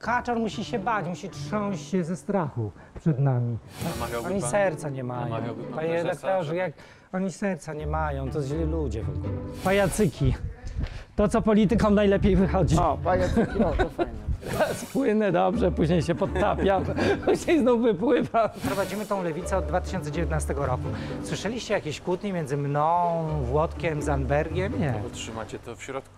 Kaczor musi się bać, musi trząść się ze strachu przed nami. Oni serca nie mają. Panie redaktorze, jak oni serca nie mają, to źli ludzie w ogóle. Pajacyki. To, co politykom najlepiej wychodzi. O, pajacyki, o, to fajne. Spłynę dobrze, później się podtapiam, później znów wypływam. Prowadzimy tą lewicę od 2019 roku. Słyszeliście jakieś kłótnie między mną, Włodkiem, Zandbergiem? Nie. Trzymacie to w środku.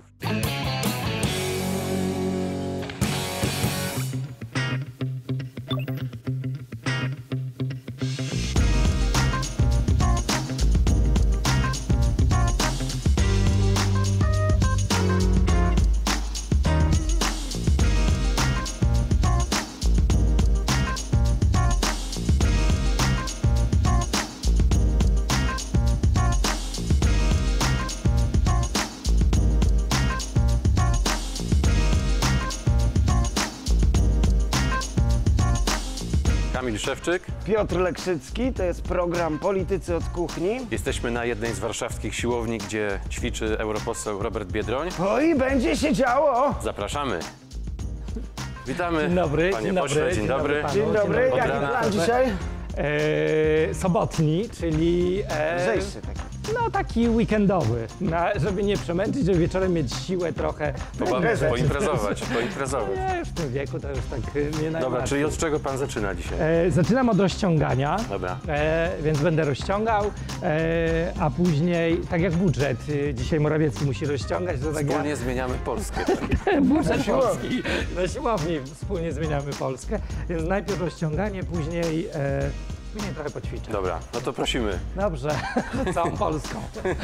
Kamil Szewczyk. Piotr Lekrzycki, to jest program Politycy od Kuchni. Jesteśmy na jednej z warszawskich siłowni, gdzie ćwiczy europoseł Robert Biedroń. Oj, będzie się działo! Zapraszamy. Witamy, Dzień dobry, panie dzień dobry, pośle, dzień dzień dobry. dobry panu. Dzień dobry, Od jaki rana. plan dzisiaj? Sobotni, czyli Lżejszy taki. no taki weekendowy, żeby nie przemęczyć, żeby wieczorem mieć siłę trochę. Poimprezować. Nie, w tym wieku to już tak nie Dobra, najbardziej. czyli od czego pan zaczyna dzisiaj? Zaczynam od rozciągania, Dobra. więc będę rozciągał, a później, tak jak budżet, dzisiaj Morawiecki musi rozciągać, to tak Wspólnie zmieniamy Polskę. budżet polski. Na siłowni wspólnie zmieniamy Polskę, więc najpierw rozciąganie, później trochę poćwiczę. Dobra, no to prosimy. Dobrze, całą Polską.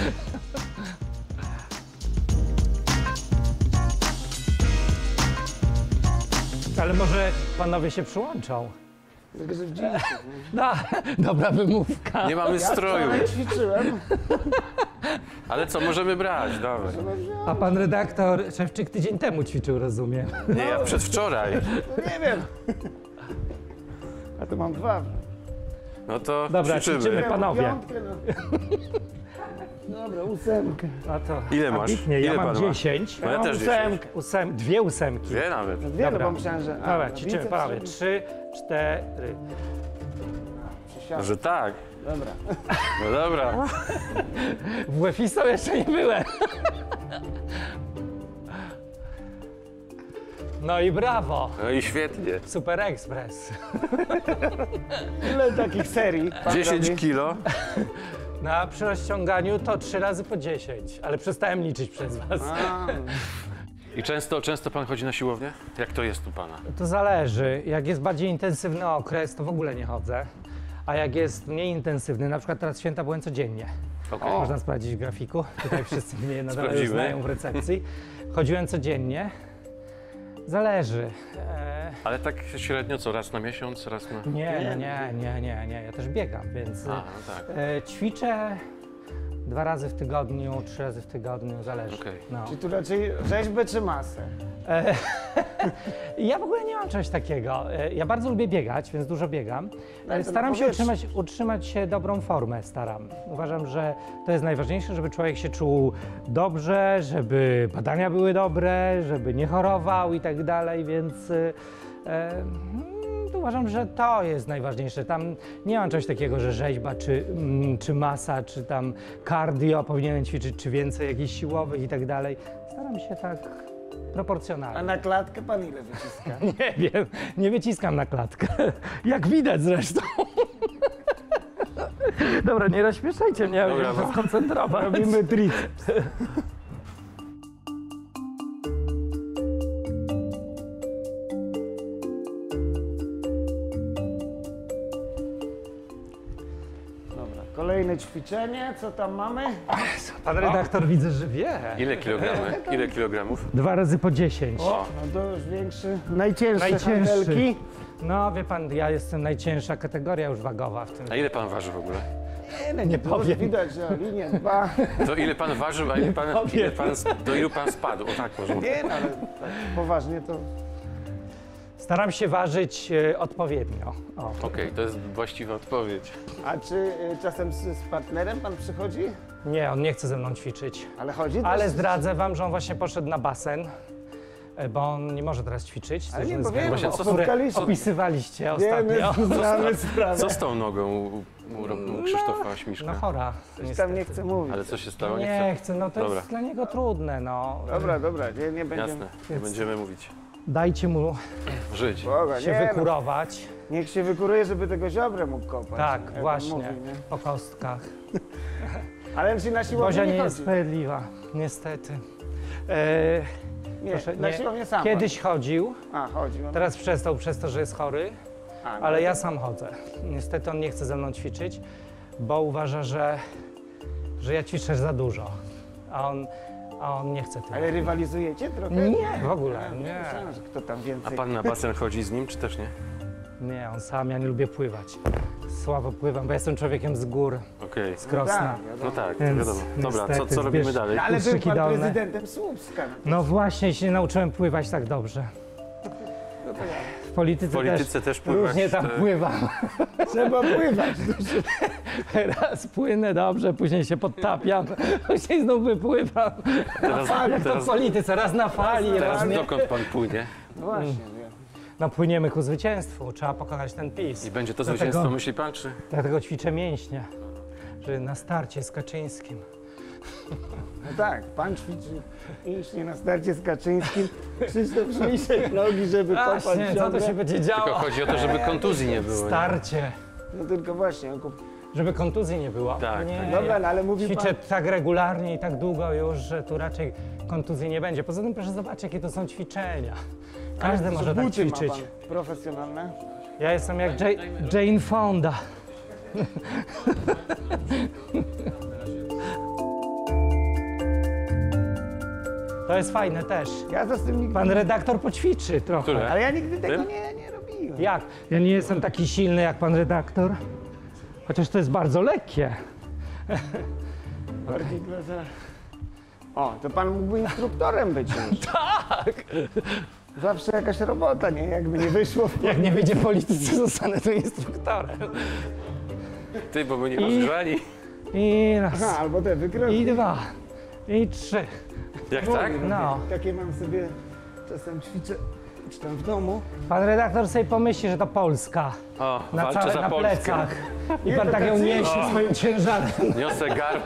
Ale może panowie się przyłączą? No, dobra wymówka. Nie mamy stroju, Wczoraj ćwiczyłem. ale co możemy brać? Dawaj. A pan redaktor Szewczyk tydzień temu ćwiczył, rozumiem. Nie, ja przedwczoraj. Nie wiem. A to mam dwa. No to Dobra, ćwiczymy. Panowie. Piątkę, no. Dobra, 8. A to Ile masz? ambitnie, Ile ja mam pan ma? 10. No ja też 10. Dwie ósemki. Dwie nawet. Wiele, Dobra. bo myślałem, że... Dobra, ćwiczymy, panowie. 3, 4. Że tak. Dobra. No dobra. W UEFA jeszcze nie byłem. No i brawo. No i świetnie. Super Express. Ile takich serii? pan 10 robi? kilo. Przy rozciąganiu to 3 razy po 10, ale przestałem liczyć przez was. A, I często pan chodzi na siłownię? Jak to jest u pana? To zależy. Jak jest bardziej intensywny okres, to w ogóle nie chodzę. A jak jest mniej intensywny, na przykład teraz święta byłem codziennie. Okej. Można sprawdzić w grafiku. Tutaj wszyscy mnie nadal Sprawdzimy. znają w recepcji. Chodziłem codziennie. Zależy. Ale tak średnio co, raz na miesiąc, raz na... Nie. Ja też biegam, więc A, no tak. ćwiczę 2 razy w tygodniu, 3 razy w tygodniu, zależy. Okej. No. czy tu raczej rzeźbę czy masę? Ja w ogóle nie mam czegoś takiego. Ja bardzo lubię biegać, więc dużo biegam. Ale to Staram na się powietrzu. utrzymać się dobrą formę, staram. Uważam, że to jest najważniejsze, żeby człowiek się czuł dobrze, żeby badania były dobre, żeby nie chorował i tak dalej, więc uważam, że to jest najważniejsze. Tam nie mam czegoś takiego, że rzeźba, czy masa, czy tam cardio powinienem ćwiczyć, czy więcej jakichś siłowych i tak dalej. Staram się tak proporcjonalnie. A na klatkę pan ile wyciska? Nie wiem, nie wyciskam na klatkę. Jak widać zresztą. Dobra, nie rozśmieszajcie mnie, Dobra, muszę no. się skoncentrować. Robimy triceps. Dobra, kolejne ćwiczenie, co tam mamy? Pan redaktor widzę, że wie. Ile kilogramy? Ile kilogramów? 2 razy po 10. O, no to już większy. Najcięższe Najcięższy. hantelki. No wie pan, ja jestem najcięższa kategoria już wagowa w tym. A ile pan waży w ogóle? Nie powiem. Widać, że linię 2. To ile pan ważył, a ile pan, do ilu pan spadł? O tak może. Nie, no, ale tak poważnie to... Staram się ważyć odpowiednio. O. Okej, to jest właściwa odpowiedź. A czy czasem z partnerem pan przychodzi? Nie, on nie chce ze mną ćwiczyć. Ale chodzi? Ale też? zdradzę wam, że on właśnie poszedł na basen. bo on nie może teraz ćwiczyć. Ale nie, ze bo względów, wiemy, bo które spotkaliśmy. opisywaliście Wiemy, ostatnio. znamy sprawę. Co z tą nogą u Krzysztofa Śmiszka? No chora. Coś tam nie chcę mówić. Ale co się stało? Nie chcę, no to Dobra. jest dla niego trudne, no. Dobra, nie będziemy... Jasne, nie będziemy mówić. Dajcie mu Żyć. Boga, się nie, no. wykurować. Niech się wykuruje, żeby tego ziobrę mógł kopać. Tak, jak on właśnie, mówi, nie? po kostkach. Ale czy na siłownię Bozia nie nie chodzi? jest sprawiedliwa, niestety. Nie, Proszę, na nie. siłownię sam Kiedyś chodził, chodził. teraz przestał przez to, że jest chory, No. ale ja sam chodzę. Niestety on nie chce ze mną ćwiczyć, bo uważa, że ja ćwiczę za dużo, a on nie chce tego. Ale rywalizujecie trochę? Nie, w ogóle, nie. Myślałem, że kto tam A więcej... pan na basen chodzi z nim, czy też nie? Nie, on sam, ja nie lubię pływać. Słabo pływam, bo jestem człowiekiem z gór, Okej. z Krosna. No tak, to Więc wiadomo. Dobra, niestety, co robimy zbierz- dalej? Ale był Ustrzyki pan dolne. prezydentem Słupska. No właśnie, się nie nauczyłem pływać tak dobrze. No to ja. W polityce, W polityce też pływać, różnie tam to- pływam. Trzeba pływać. Raz płynę dobrze, później się podtapiam, później znów wypływam. Teraz, Jak to w polityce, raz na fali, raz teraz nie. dokąd pan płynie? No właśnie, wiem. No płyniemy ku zwycięstwu, trzeba pokonać ten PiS. I będzie to Dlatego- zwycięstwo, myśli pan, czy? Dlatego ćwiczę mięśnie, że na starcie z Kaczyńskim. No tak, pan ćwiczy mięśnie na starcie z Kaczyńskim, Krzysztof Śmiszek nogi, żeby kopać Właśnie, co to ciągle. się będzie Tylko działo? chodzi o to, żeby kontuzji nie było. nie? Starcie, No tylko właśnie, żeby kontuzji nie było. Tak, nie, tak. dobra, no ale mówi Ćwiczę pan... tak regularnie i tak długo już, że tu raczej kontuzji nie będzie. Poza tym proszę zobaczyć, jakie to są ćwiczenia. Każdy Ale może tak buty ma ćwiczyć. pan profesjonalne? Ja jestem jak Jane Fonda. To jest fajne też. Ja to z tym nigdy... Pan redaktor poćwiczy trochę. Które? Ale ja nigdy tego Tym? nie robiłem. Jak? Ja nie jestem taki silny jak pan redaktor. Chociaż to jest bardzo lekkie. Bardziej dla za... O, to pan mógłby instruktorem być już. Tak! Zawsze jakaś robota, nie? Jakby nie wyszło. Jak nie będzie politycy, zostanę tu instruktorem. Ty, bo my nie I- rozgrzani. I raz, Aha, albo te wykroki. i dwa, i trzy. Jak tak? No. Takie mam sobie, czasem ćwiczę, czy tam w domu. Pan redaktor sobie pomyśli, że to Polska. O, Na, walczę całe, za na Polskę. plecach. I Nie, pan to tak ją tacy- niesie swoim ciężarem. Niosę garb.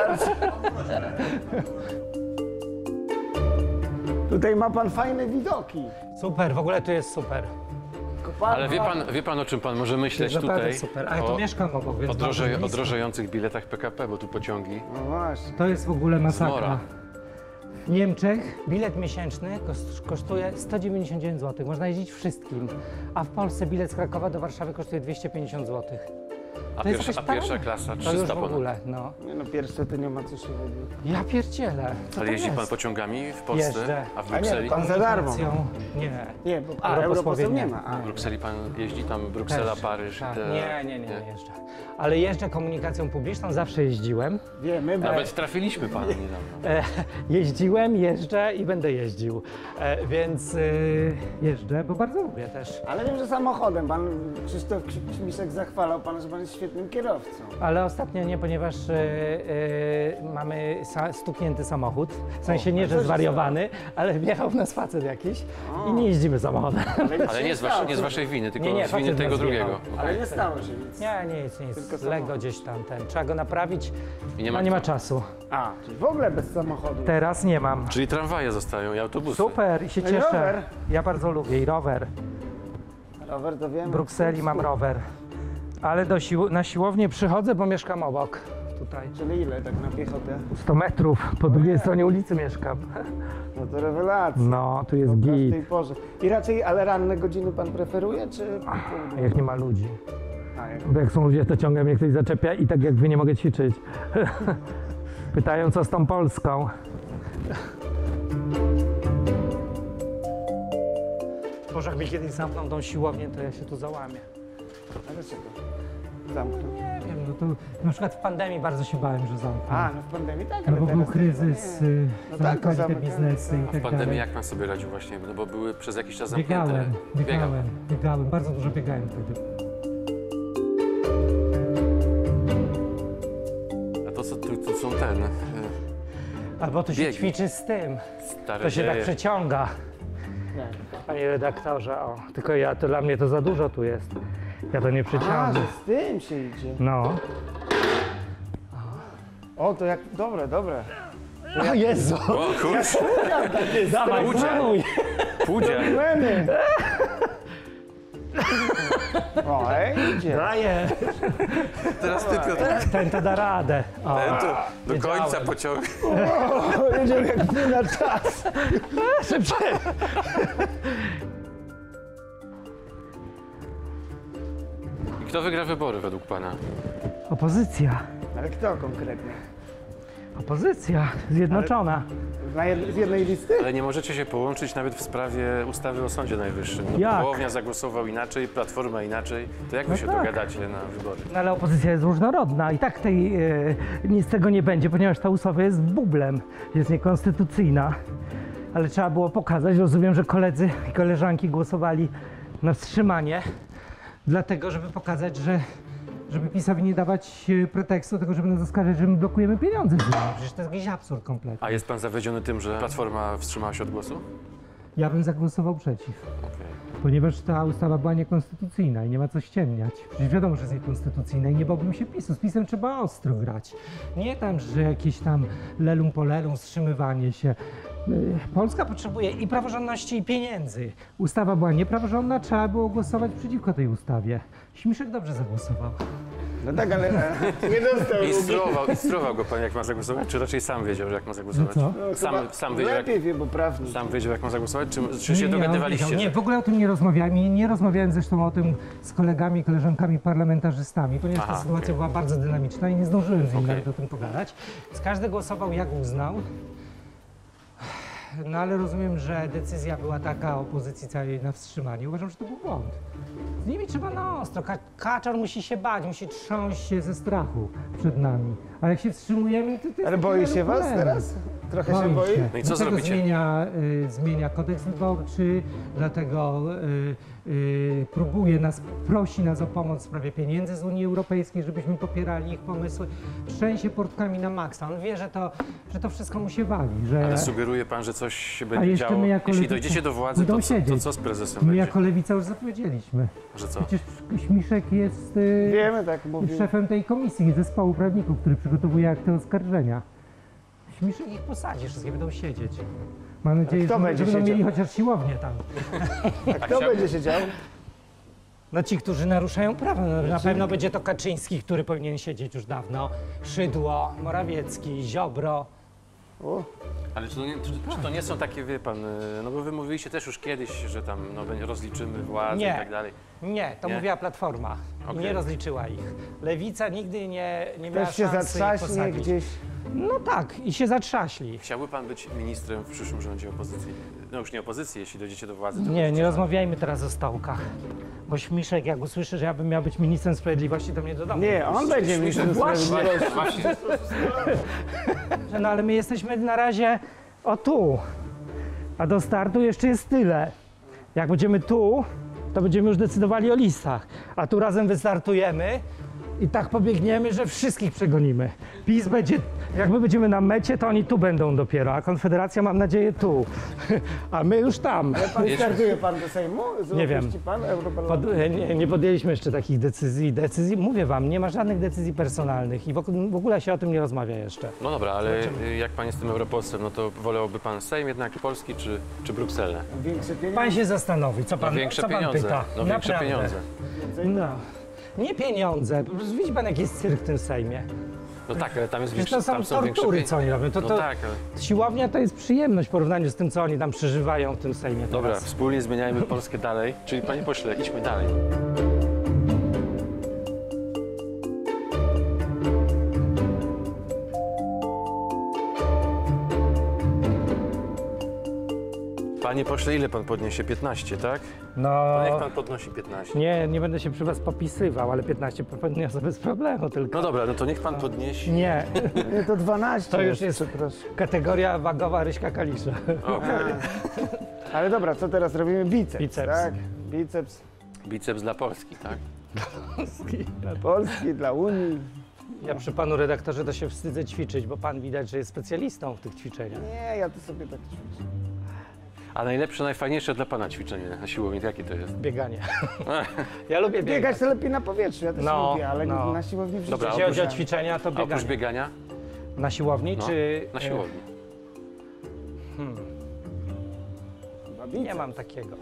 Tutaj ma pan fajne widoki. Super, w ogóle tu jest super. Kopalnia. Ale wie pan o czym pan może myśleć Naprawdę tutaj? super. A ja tu mieszkam obok, więc O bardzo blisko. drożejących biletach PKP, bo tu pociągi. No właśnie. To jest w ogóle masakra. Zmora. W Niemczech bilet miesięczny kosztuje 199 zł. Można jeździć wszystkim. A w Polsce bilet z Krakowa do Warszawy kosztuje 250 zł. A To jest pierwsza, jakaś pierwsza parada. klasa To 300 już w ponad. ogóle, no. Nie no, pierwsze to nie ma co się robić. Ja pierdzielę. Co Ale to jeździ pan jest? pociągami w Polsce? Jeżdżę. A w A nie, Brukseli? pan za darmo. Nie. Nie, bo A, europosłów nie nie. ma. A. W Brukseli pan jeździ tam Bruksela, Też. Paryż i Tak. te... Nie jeżdżę. Ale jeżdżę komunikacją publiczną, zawsze jeździłem. Wiemy, bo... Nawet trafiliśmy pana niedawno. Jeździłem, jeżdżę i będę jeździł. Więc jeżdżę, bo bardzo lubię też. Ale wiem, że samochodem. Pan Krzysztof Śmiszek zachwalał pana, że pan jest świetnym kierowcą. Ale ostatnio nie, ponieważ mamy stuknięty samochód. W sensie nie, a co że się zwariowany, ale wjechał w nas facet jakiś i nie jeździmy samochodem. Ale nie z waszej winy, tylko Nie, z winy facet tego nas drugiego. wjechał. Ale nie stało się nic. Nie, nic. Tylko Lego samochód. gdzieś tam ten. Trzeba go naprawić, I a nie ma czasu. A, czyli w ogóle bez samochodu. Teraz nie mam. Czyli tramwaje zostają i autobusy. Super i się No i cieszę. rower. Ja bardzo lubię i rower. Rower to wiem. W Brukseli mam rower. Ale na siłownię przychodzę, bo mieszkam obok. Tutaj. Czyli ile tak na piechotę? 100 metrów, po drugiej stronie ulicy mieszkam. No to rewelacja. No, tu jest W git, tej porze. I raczej, ale ranne godziny pan preferuje, czy popołudnie? jak nie ma ludzi. A, jak... Bo jak są ludzie, to ciągle mnie ktoś zaczepia i tak jak wy nie mogę ćwiczyć. Pytają, co z tą Polską. Może jak mi kiedyś zamkną tą siłownię, to ja się tu załamię. A dlaczego? Zamknął. Nie wiem, no to na przykład w pandemii bardzo się bałem, że zamkną. A, no w pandemii tak, No ale bo był teraz kryzys, nie. No tak, zamykali te zamykali, biznesy i tak. tak W pandemii dalej. jak pan sobie radził właśnie? No bo były przez jakiś czas zamknięte. Biegałem, bardzo dużo biegałem wtedy. A to co tu są ten... Albo to się Biegi. ćwiczy z tym, Stare to się tak dzieje. przeciąga. Panie redaktorze, o, tylko to dla mnie to za dużo tu jest. Ja to nie A, przeciągnę. że z tym się idzie. No. O, to jak... Dobre. O Jezu! O kurczę, Dawaj, Pójdzie. próbuj! pójdzie. Meny. O, idzie. Daję! Teraz ty, Piotr. Ten to da radę. O. Do końca Wiedziałem. pociąg. O, jedziemy jak ty na czas. Szybciej! I kto wygra wybory według pana? Opozycja. Ale kto konkretnie? Opozycja zjednoczona. Z jednej listy? Ale nie możecie się połączyć nawet w sprawie ustawy o Sądzie Najwyższym. No, Jak? Hołownia zagłosował inaczej, Platforma inaczej. To jak wy się tak. dogadacie na wybory? No ale opozycja jest różnorodna i tak nic z tego nie będzie, ponieważ ta ustawa jest bublem, jest niekonstytucyjna. Ale trzeba było pokazać, rozumiem, że koledzy i koleżanki głosowali na wstrzymanie, dlatego żeby pokazać, żeby PiS-owi nie dawać pretekstu do tego, żeby nas zaskarżyć, że my blokujemy pieniądze z nimi. Przecież to jest jakiś absurd kompletny. A jest pan zawiedziony tym, że Platforma wstrzymała się od głosu? Ja bym zagłosował przeciw, Okej. ponieważ ta ustawa była niekonstytucyjna i nie ma co ściemniać. Przecież wiadomo, że jest niekonstytucyjna i nie bałbym się PiS-u. Z PiS-em trzeba ostro grać. Nie tam, że jakieś tam lelum po lelum, wstrzymywanie się. Polska potrzebuje i praworządności, i pieniędzy. Ustawa była niepraworządna, trzeba było głosować przeciwko tej ustawie. Śmiszek dobrze zagłosował. No tak, ale nie dostał. Instruował go pan, jak ma zagłosować, czy raczej sam wiedział, że jak ma zagłosować? No Sam wiedział, jak, Lepiej wie, bo prawnik. sam wiedział, jak ma zagłosować, czy się on dogadywaliście? wiedział. Nie, że- w ogóle o tym nie rozmawiałem i nie rozmawiałem zresztą o tym z kolegami i koleżankami parlamentarzystami, ponieważ ta Aha, sytuacja okej. była bardzo dynamiczna i nie zdążyłem z nimi Okej. nawet o tym pogadać. Więc każdy głosował jak uznał. No ale rozumiem, że decyzja była taka opozycji całej na wstrzymanie. Uważam, że to był błąd. Z nimi trzeba na ostro. Kaczor musi się bać, musi trząść się ze strachu przed nami. A jak się wstrzymujemy, to jest Ale taki boi się was problem. teraz? Trochę się boi? No i co Dlatego zrobicie? zmienia kodeks wyborczy, dlatego prosi nas o pomoc w sprawie pieniędzy z Unii Europejskiej, żebyśmy popierali ich pomysły. Trzęsie portkami na maksa. On wie, że to wszystko mu się wali. Że Ale sugeruje pan, że coś się A będzie jeszcze działo? my jako Jeśli lewica dojdziecie do władzy, będą to co siedzieć. z prezesem my będzie? jako lewica już zapowiedzieliśmy. Że co? Przecież Śmiszek jest Wiemy, tak mówił. szefem tej komisji, zespołu prawników, który przygotowuje akty oskarżenia. Śmiszek ich posadzi, wszystkie będą siedzieć. Mam nadzieję, kto że będzie będą siedział? mieli chociaż siłownię tam. A kto będzie siedział? No ci, którzy naruszają prawo. No, na pewno będzie to Kaczyński, który powinien siedzieć już dawno. Szydło, Morawiecki, Ziobro. O, Ale czy to nie są takie, wie pan, no bo wy mówiliście też już kiedyś, że tam rozliczymy władzę Nie. i tak dalej. Nie, to Nie? mówiła Platforma i Okej. nie rozliczyła ich. Lewica nigdy nie miała też się szansy ich zatrzaśnie posadzić. gdzieś. No tak, i się zatrzaśli. Chciałby pan być ministrem w przyszłym rządzie opozycji? No już nie opozycji, jeśli dojdziecie do władzy. To Nie rozmawiajmy teraz o stołkach. Bo Śmiszek, jak usłyszy, że ja bym miał być ministrem sprawiedliwości, to mnie do domu. Nie, on będzie ministrem sprawiedliwości. Właśnie. No ale my jesteśmy na razie tu, a do startu jeszcze jest tyle. Jak będziemy tu, to będziemy już decydowali o listach, a tu razem wystartujemy i tak pobiegniemy, że wszystkich przegonimy. PiS będzie, jak my będziemy na mecie, to oni tu będą dopiero, a Konfederacja mam nadzieję tu, a my już tam. Pan startuje pan do Sejmu? Nie wiem. Opuści pan Europarlament? Nie podjęliśmy jeszcze takich decyzji. Mówię wam, nie ma żadnych decyzji personalnych i w ogóle się o tym nie rozmawia jeszcze. No dobra, ale jak pan jest tym europosłem, no to wolałby pan Sejm jednak polski czy Brukselę? Większe pieniądze? Pan się zastanowi, co pan, Większe co pan pieniądze. pyta. No większe Naprawdę. pieniądze. No. Nie pieniądze. Widzi pan, jaki jest cyrk w tym Sejmie. No tak, ale tam jest Przecież większe, to tam są są większe tortury, co oni robią. No tak, ale... Siłownia to jest przyjemność w porównaniu z tym, co oni tam przeżywają w tym Sejmie Dobra, teraz. wspólnie zmieniajmy Polskę dalej. Czyli panie pośle, idźmy dalej. Panie pośle, ile pan podniesie? 15, tak? No, To niech pan podnosi 15. nie będę się przy was popisywał, ale 15 podniosę bez problemu tylko. No dobra, no to niech pan podniesie. Nie, Nie, to 12. to już jest Przepraszam. kategoria wagowa Ryśka Kalisza. Okej. Ale dobra, co teraz robimy? Biceps, Biceps. tak? Biceps Biceps dla Polski, tak? dla Polski, dla Unii. Ja przy panu redaktorze to się wstydzę ćwiczyć, bo pan widać, że jest specjalistą w tych ćwiczeniach. Nie, ja to sobie tak ćwiczę. A najlepsze, najfajniejsze dla pana ćwiczenie na siłowni, jakie to jest? Bieganie. Ja lubię biegać. Biegać to lepiej na powietrzu, ja też No, lubię, ale no. na siłowni w życiu. Dobra, Jeśli chodzi o oprócz- ćwiczenia, to A oprócz bieganie. biegania? Na siłowni No, czy... na siłowni. Nie mam takiego.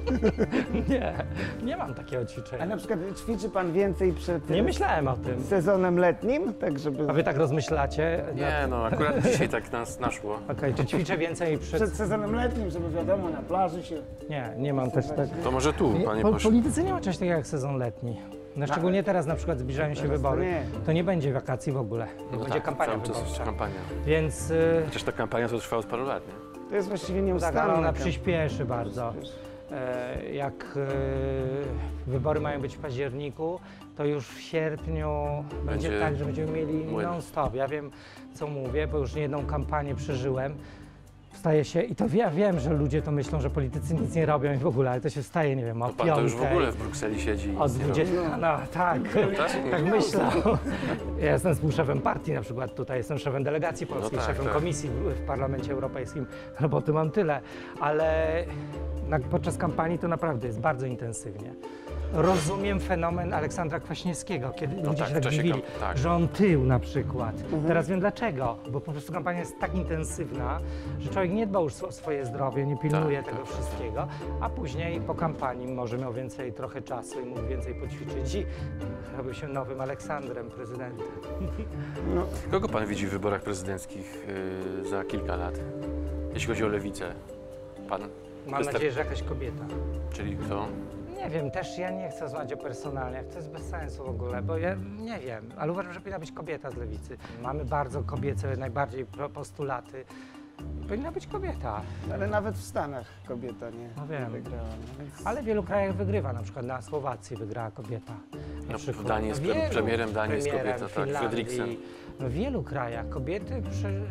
nie mam takiego A ćwiczenia. na przykład ćwiczy pan więcej przed Nie myślałem o tym. sezonem letnim, tak żeby... A wy tak rozmyślacie? Nie, no akurat dzisiaj tak nas naszło. Okej, czy ćwiczę więcej przed... Przed sezonem letnim, żeby wiadomo, na plaży się... Nie mam też tak... To może tu, panie Po, pośle. politycy nie ma czegoś takiego jak sezon letni. No, szczególnie teraz na przykład zbliżają się Teraz to wybory. nie. To nie będzie wakacji w ogóle. No Będzie tak, kampania cały czas jest wyborcza. kampania. Więc Chociaż ta kampania to trwa od paru lat, nie? To jest właściwie tak, nieustanna. ale ona kampania. przyspieszy bardzo. Jak wybory mają być w październiku, to już w sierpniu będzie Będzie tak, że będziemy mieli młyn. non-stop. Ja wiem, co mówię, bo już niejedną kampanię przeżyłem. Wstaje się i to ja wiem, że ludzie to myślą, że politycy nic nie robią i w ogóle, ale to się wstaje, nie wiem, o To pan to już w 5:00, ogóle w Brukseli siedzi i od nic nie robi. 20. No tak, tak myślę. Ja jestem współszefem partii na przykład tutaj, jestem szefem delegacji polskiej, tak, szefem tak. komisji w Parlamencie Europejskim. Roboty mam tyle, ale podczas kampanii to naprawdę jest bardzo intensywnie. Rozumiem fenomen Aleksandra Kwaśniewskiego, kiedy ludzie tak, się w tak czasie dziwili, tak. że on tył na przykład. Teraz wiem dlaczego, bo po prostu kampania jest tak intensywna, że człowiek nie dba już o swoje zdrowie, nie pilnuje Tak, tego tak, wszystkiego, a później po kampanii może miał więcej trochę czasu i mógł więcej poćwiczyć i robił się nowym Aleksandrem, prezydentem. Kogo pan widzi w wyborach prezydenckich za kilka lat? Jeśli chodzi o lewicę. Pan? Mam nadzieję, że jakaś kobieta. Czyli kto? Nie wiem, też ja nie chcę rozmawiać o personaliach, to jest bez sensu w ogóle, bo ja nie wiem, ale uważam, że powinna być kobieta z lewicy. Mamy bardzo kobiece, najbardziej postulaty. Powinna być kobieta, Ale nawet w Stanach kobieta nie No wiem. wygrała. No więc... ale w wielu krajach wygrywa, na przykład na Słowacji wygrała kobieta. Na No, przykład. w Danii jest wielu premierem Danii jest premierem, kobieta, tak, Finlandii. Fredriksen. No, w wielu krajach kobiety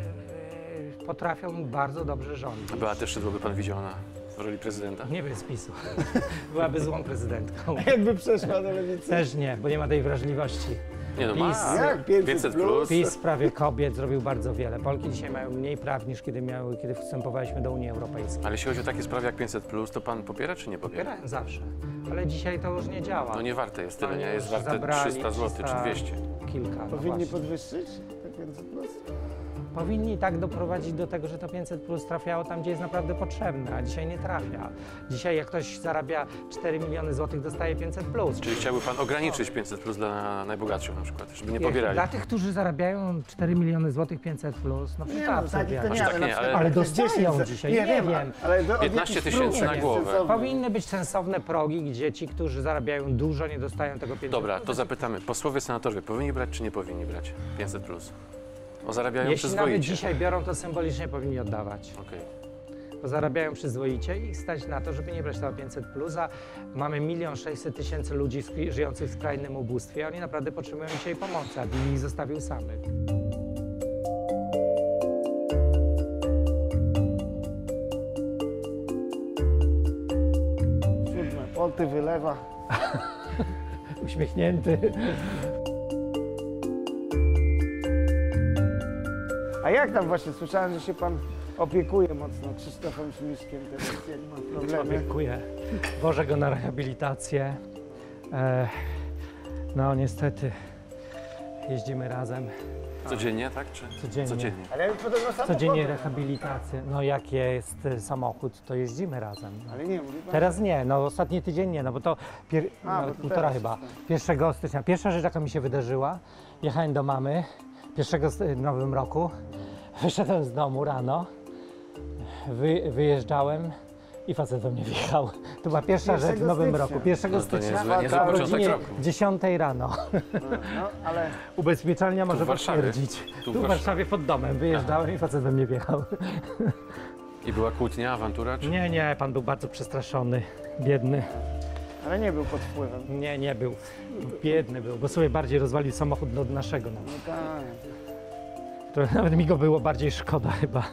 potrafią bardzo dobrze rządzić. A Beatę Szydło by pan widział w roli prezydenta? Nie bez PiSu. Byłaby złą prezydentką. Jakby przeszła do lewicy. Też nie, bo nie ma tej wrażliwości. Nie no, PiS. ma. Jak? 500 500 plus? plus. PiS w sprawie kobiet zrobił bardzo wiele. Polki dzisiaj mają mniej praw niż kiedy wstępowaliśmy do Unii Europejskiej. Ale jeśli chodzi o takie sprawy jak 500 plus, to pan popiera czy nie popiera? Popierałem zawsze, ale dzisiaj to już nie działa. No nie warte jest tyle, Oni nie? Jest już warte zabrali 300 zł czy 200. Kilka. No Powinni właśnie. podwyższyć te 500 plus? Powinni tak doprowadzić do tego, że to 500 plus trafiało tam, gdzie jest naprawdę potrzebne, a dzisiaj nie trafia. Dzisiaj jak ktoś zarabia 4 miliony złotych, dostaje 500 plus. Czyli chciałby pan ograniczyć 500 plus dla najbogatszych na przykład, żeby nie pobierali? Dla tych, którzy zarabiają 4 miliony złotych 500 plus, no przecież to absurd. takich to Aż tak na nie, przykład ale- Ale to jest dostają 10 dzisiaj, nie nie wiem. wiem. Ale do, 15 jakichś tysięcy prób na jest głowę. sensowne. Powinny być sensowne progi, gdzie ci, którzy zarabiają dużo, nie dostają tego 500 Dobra, to zapytamy. Posłowie, senatorowie powinni brać czy nie powinni brać 500 plus? O, zarabiają Jeśli nawet przyzwoicie. dzisiaj biorą, to symbolicznie powinni oddawać. Okej. Bo zarabiają przyzwoicie i ich stać na to, żeby nie brać tego 500 plus, a mamy 1 600 000 ludzi żyjących w skrajnym ubóstwie. Oni naprawdę potrzebują dzisiaj pomocy, aby ich zostawił samych. Siódme, Polty wylewa. Uśmiechnięty. A jak tam właśnie? Słyszałem, że się pan opiekuje mocno Krzysztofem Śmiszkiem teraz, jak ma problemy. Dziękuję. Boże go na rehabilitację. No niestety jeździmy razem Codziennie, tak? Czy? Codziennie. Ale ja potem na Codziennie rehabilitację. No jak jest samochód, to jeździmy razem. Ale nie, mówi pan. Teraz nie, no ostatni tydzień nie, no bo to A, bo to półtora teraz chyba, jest, 1 stycznia. Pierwsza rzecz, jaka mi się wydarzyła, jechałem do mamy 1 w Nowym Roku, wyszedłem z domu rano, wyjeżdżałem i facet do mnie wjechał. To była pierwsza rzecz w Nowym stycznia. roku, 1 No to stycznia niezły o początek godzinie roku. 10 rano. No, ale Ubezpieczalnia może w Warszawie. potwierdzić. Tu w Tu w Warszawie pod domem wyjeżdżałem i facet do mnie wjechał. I była kłótnia, awantura? Czy? Nie, pan był bardzo przestraszony, biedny. nie był pod wpływem. Nie był. Biedny był, bo sobie bardziej rozwalił samochód od naszego. No. No tak. To nawet mi go było bardziej szkoda chyba.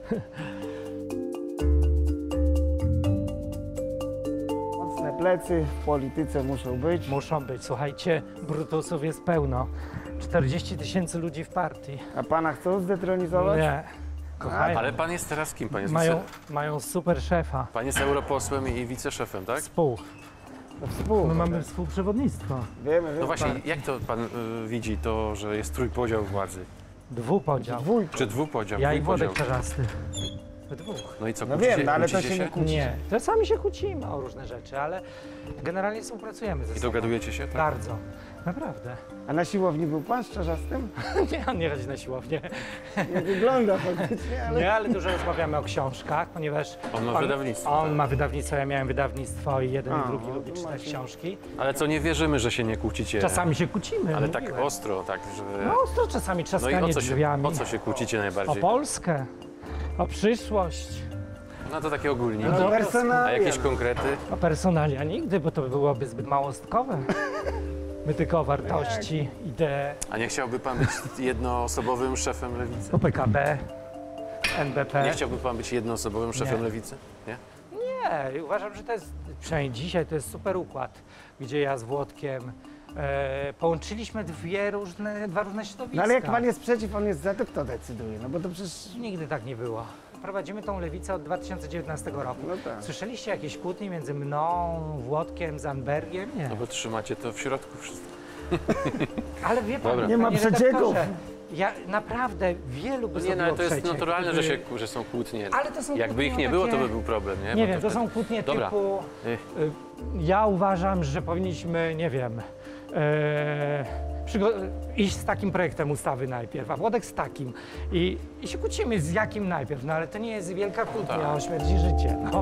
Mocne plecy w polityce muszą być. Muszą być. Słuchajcie, brutusów jest pełno. 40 000 ludzi w partii. A pana chcą zdetronizować? Nie. Kochają. Ale pan jest teraz kim? Pan jest, Mają super szefa. pan jest europosłem i wiceszefem, tak? My mamy współprzewodnictwo. Wiemy. No właśnie, jak to pan widzi to, że jest trójpodział władzy? Dwupodział. Czy dwupodział? Ja i trójpodział. Włodek Czarzasty. We dwóch. No i co, No kłócicie, wiem, no ale to kłócicie się nie kłóci. Nie, to sami się kłócimy o różne rzeczy, ale generalnie współpracujemy ze I sobą. dogadujecie się? Tak? Bardzo. Naprawdę. A na siłowni był pan z Czarzastym? Nie, on nie chodzi na siłownię. Nie wygląda faktycznie, ale... Nie, ale dużo rozmawiamy o książkach, ponieważ On ma wydawnictwo. On tak. ma wydawnictwo, ja miałem wydawnictwo i jeden i drugi no lubi to czytać macie. książki. Ale co, nie wierzymy, że się nie kłócicie. Czasami się kłócimy. Ale tak mówiłem. ostro, tak, że... No ostro, czasami No i trzaskanie drzwiami. o co się kłócicie O najbardziej? Polskę, o przyszłość, No to takie ogólnie. No, A personalnie. jakieś konkrety? o personalia. Nigdy, bo to byłoby zbyt małostkowe. My tylko o wartości, idee, A nie chciałby pan być jednoosobowym szefem Lewicy? o PKB, NBP. Nie chciałby pan być jednoosobowym szefem Nie. Lewicy? Nie? Nie, uważam, że to jest, przynajmniej dzisiaj, to jest super układ, gdzie ja z Włodkiem połączyliśmy dwa różne środowiska. No ale jak pan jest przeciw, on jest za, to kto decyduje? No bo to przecież... Nigdy tak nie było. Prowadzimy tą lewicę od 2019 roku. No tak. Słyszeliście jakieś kłótnie między mną, Włodkiem, Zandbergiem? Nie. No bo trzymacie to w środku wszystko. Ale wie pan, Dobra. Nie ma panie przecieków. redaktorze, ja naprawdę wielu by Nie, no zrobiło ale to jest przeciek, naturalne, gdyby- że są kłótnie. Ale to są Jakby kłótnie ich nie było, to takie- by był problem, nie? Nie Bo wiem, to wtedy- są kłótnie Dobra. typu... Y. Ja uważam, że powinniśmy, nie wiem, iść z takim projektem ustawy najpierw, a Włodek z takim. I się kłócimy z jakim najpierw, no ale to nie jest wielka kłótnia tak. o śmierć i życie. No.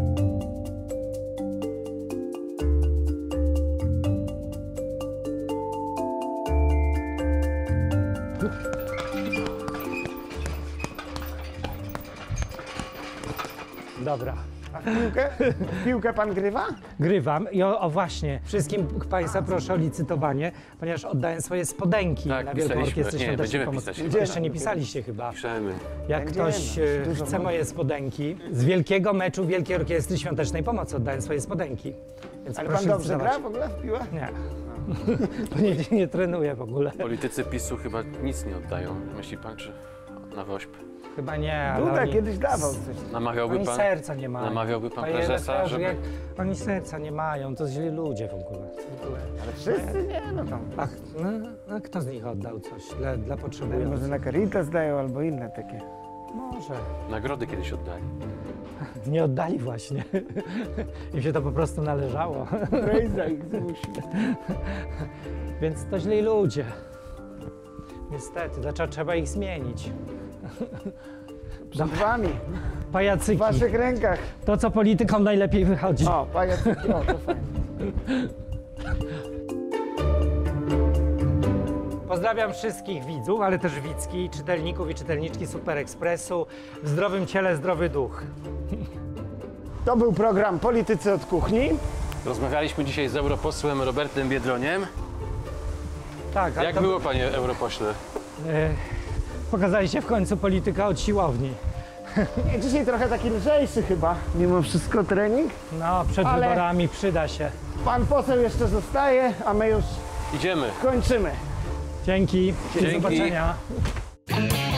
Dobra. A w piłkę pan grywa? Grywam i o właśnie, wszystkim Państwa proszę o licytowanie, ponieważ oddaję swoje spodenki Tak, na Wielką pisaliśmy. Orkiestrę Nie, Świątecznej będziemy Pomocy. pisać chyba. Jeszcze nie pisaliście chyba. Piszemy. Jak Będziemy, ktoś dużo chce mamy. moje spodenki, z wielkiego meczu Wielkiej Orkiestry Świątecznej Pomocy oddaję swoje spodenki. Więc Ale proszę pan dobrze licytować. gra w ogóle w piłę? Nie. nie trenuję w ogóle. Politycy PiS-u chyba nic nie oddają. Myśli pan, czy na WOŚP? Chyba nie, ale Duda oni, kiedyś dawał coś. Namawiałby oni pan? serca nie mają. Namawiałby pan Panie prezesa, redaktorze, żeby... jak oni serca nie mają, to źli ludzie w ogóle. Ale wszyscy nie, no tam. Ach, no, kto z nich oddał coś dla Może potrzebujących? na Caritas dają albo inne takie. Może. Nagrody kiedyś oddali. Nie oddali właśnie. Im się to po prostu należało. Rejza ich zmusił. Więc to źli ludzie. Niestety, dlaczego trzeba ich zmienić? Przed wami, w Pajacyki. waszych rękach. To, co politykom najlepiej wychodzi. O, pajacyki, o, to fajnie. Pozdrawiam wszystkich widzów, ale też widzki, czytelników i czytelniczki Super Expressu. W zdrowym ciele, zdrowy duch. To był program Politycy od Kuchni. Rozmawialiśmy dzisiaj z europosłem Robertem Biedroniem. Tak, ale Jak to, było, panie europośle? pokazaliście w końcu polityka od siłowni. Nie, dzisiaj trochę taki lżejszy chyba. Mimo wszystko trening. No, przed Ale- wyborami przyda się. Pan poseł jeszcze zostaje, a my już Idziemy. kończymy. Dzięki. Do Dzięki. zobaczenia.